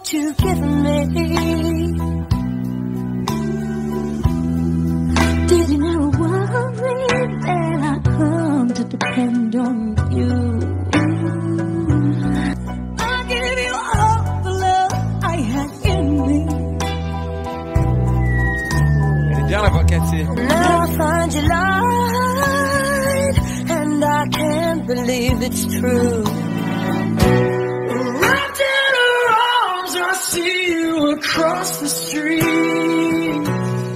what you've given me. Did you never worry that I come to depend on you? I gave you all the love I had in me. Bien la voix cassée. Now I find you lied, and I can't believe it's true. Wrapped in her arms, I see you across the street,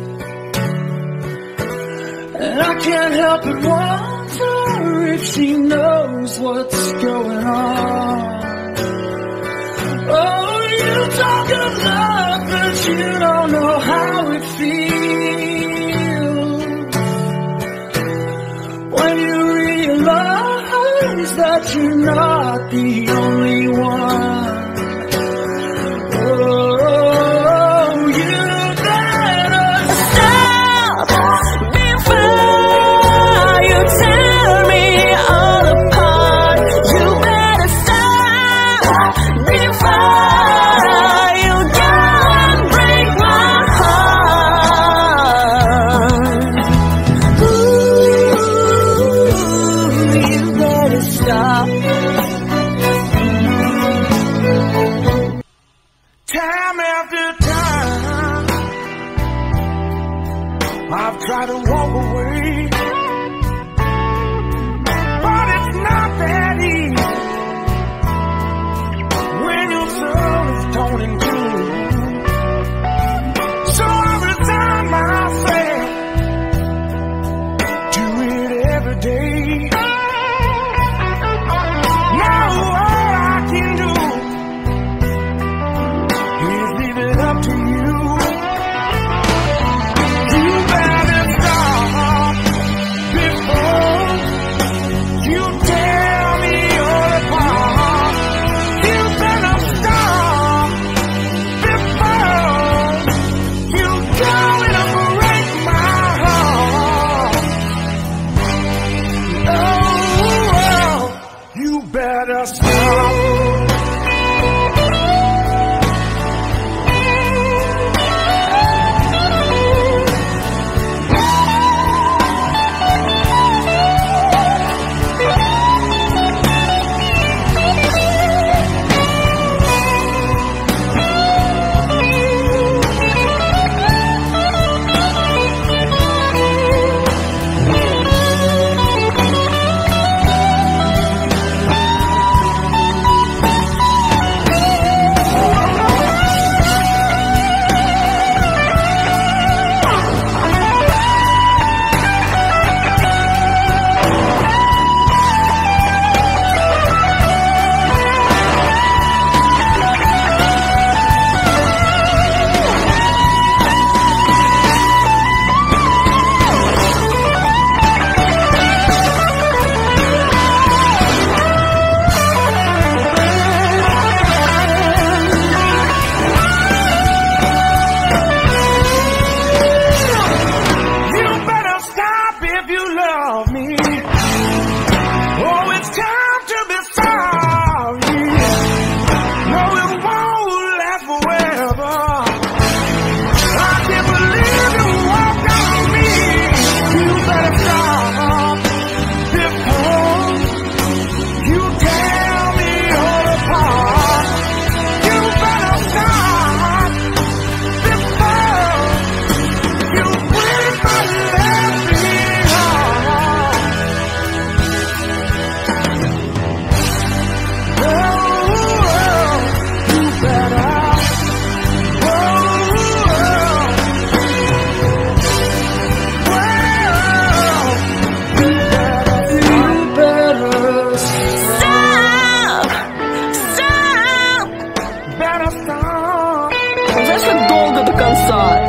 and I can't help but wonder if she knows what's going on. Oh, you talk of love, but you don't know how it feels when you realize that you're not the only one. Oh, you better stop before you tear me all apart. You better stop before you go and break my heart. Ooh, you better stop. Time after time, I've tried to walk away, but it's not that easy when your soul is torn in two. So I resign myself to it every day. Now all I can do is leave it up to you. You better stop before you tear me all apart. You better stop before you go and break my heart. Oh, you better stop. Зачем долго до конца?